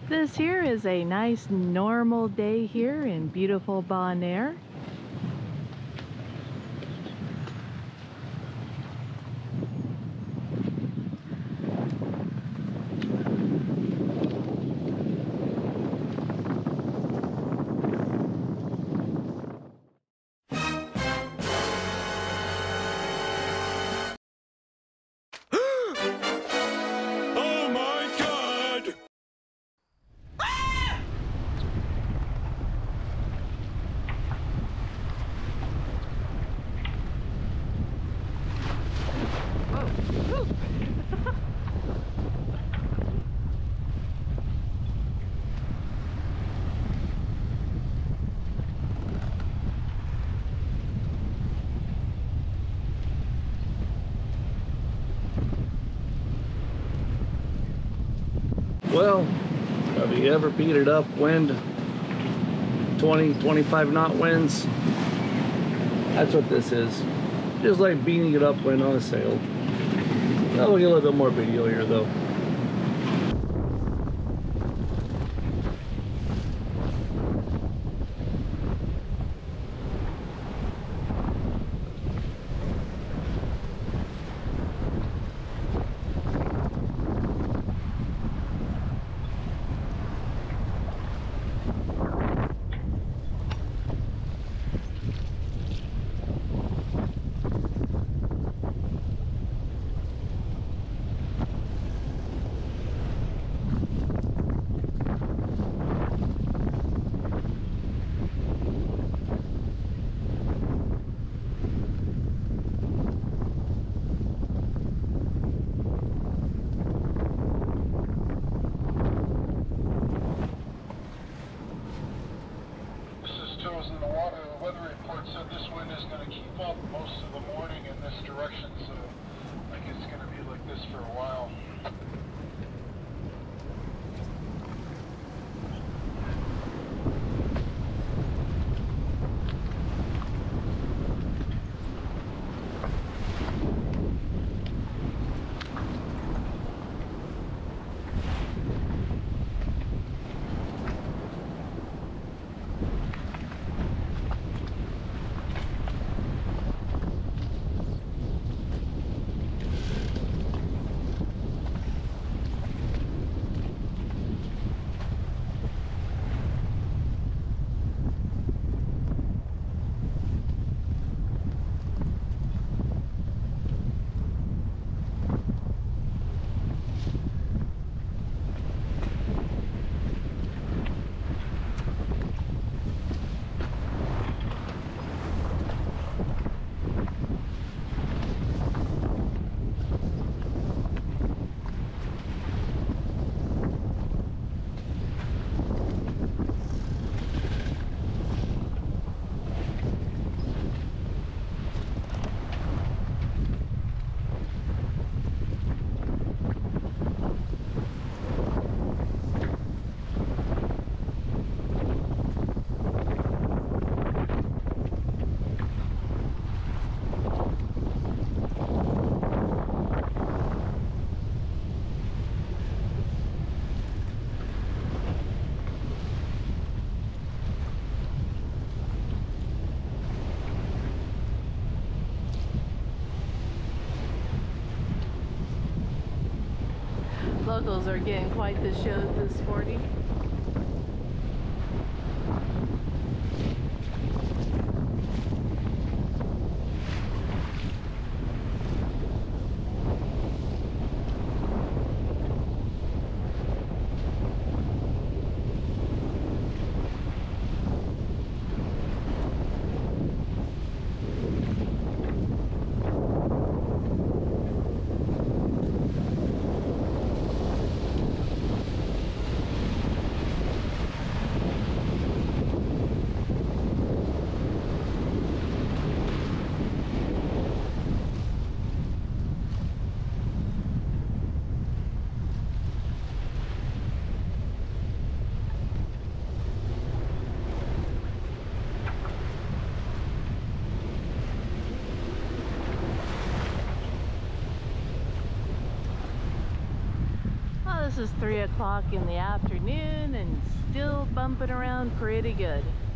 This here is a nice normal day here in beautiful Bonaire. Oh my God! Well, have you ever beat it up wind? 20, 25 knot winds? That's what this is. Just like beating it up wind on a sail. Now we'll get a little bit more video here though. In the water, the weather report said this wind is going to keep up most of the morning in this direction, so I think it's going to be like this for a while. Locals are getting quite the show this morning. This is 3 o'clock in the afternoon and still bumping around pretty good.